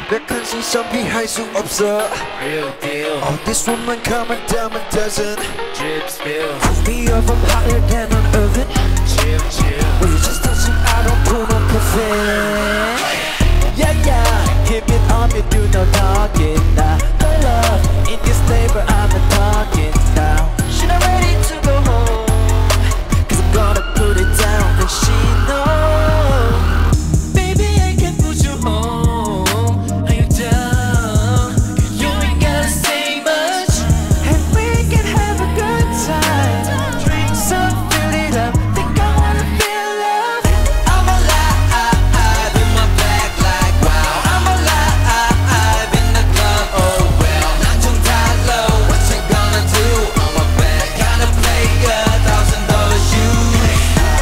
완벽한 시선 피할 수 없어. Real deal. Oh, this woman come and diamond dozen. Drip spill. Pull me up, I'm higher than an oven. Chill, chill. When you just touching, I don't put on perfect. Yeah, yeah, give it up, you do no talking now. No love, in this labor, I'm not talking now. She not ready to go home, 'cause I'm gonna put it down, and she knows. Baby, I can put you home. Are you down? 'Cause you ain't gotta say much, And we can have a good time. Drink some, fill it up, think I wanna feel love. I'm alive in my black like wow. I'm alive in the club, oh well. 난 좀 달라, what you gonna do? I'm a bad kind of player. $1,000 shoes,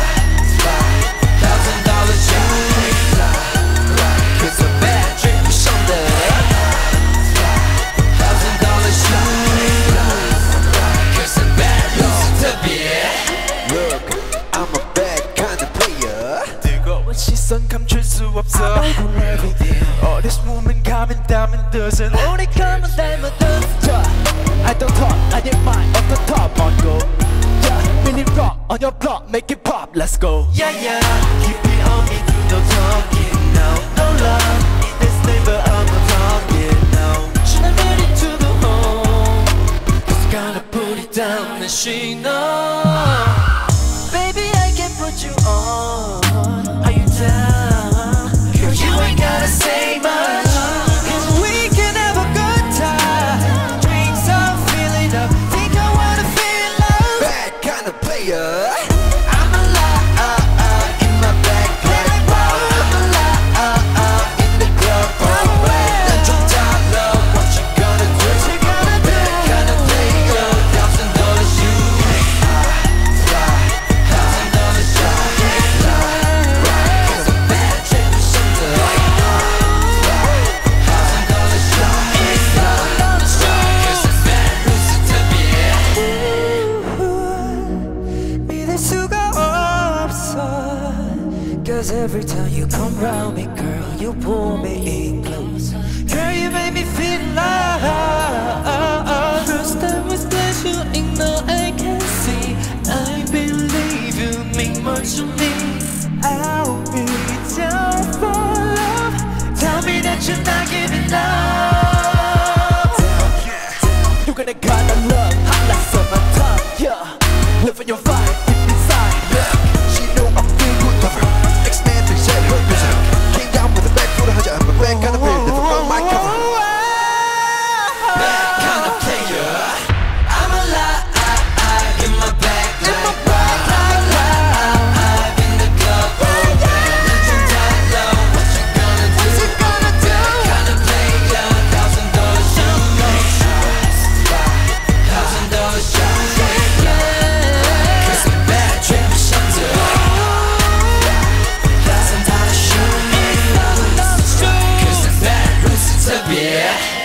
$1,000 shoes. Cause a bad trip is something. $1,000 shoes. Cause a bad loser to be. Look, I'm a bad kind of player. 뜨거운 시선 감출 수 없어. Oh, this woman coming down and doesn't. 오래 가면 닮은 I don't talk, I need mine off the top on go. Yeah, really rock on your block, make it pop, let's go. Yeah, yeah, keep it on me, do no talking now. No love, in this labor, I'm not talking now. She's not ready to go home, 'cause I gotta put it down, and she knows. Baby, I can put you on. Are you down? 'Cause you ain't gotta say much, 'cause we can have a good time. Drinks up, fill it up, think I wanna feel love. Bad kind of player. I'm alive in my black black wow. I'm alive in the club, oh well. 난 좀 달라, what you gonna do? I'm a bad kind of player. $1,000 shoes, $1,000 shoes. Cause a bad trip is something. $1,000 shoes, cause a bad loser to be. 믿을 수가 없어. 'Cause every time you come round me, girl, you pull me in close. Girl, you make me feel love. First time was pleasure, ignore I can see. I believe you mean more to me. I'll be down for love. Tell me that you're not giving up. You're gonna gotta love hot like summertime. Yeah, living your vibe deep inside. Yeah, she know I'm feel good lover. X-Man they said her vision. Came down with a back foot 하자. I'm a bad kind of player. Never on my cover. Bad kind of player. I'm alive in my black life. I'm alive in the club, oh well. 난 좀 달라, what you gonna do? Bad kind of player. $1,000 shoes, $1,000 shoes. Cause a bad trip is something. $1,000 shoes, cause a bad loser to be.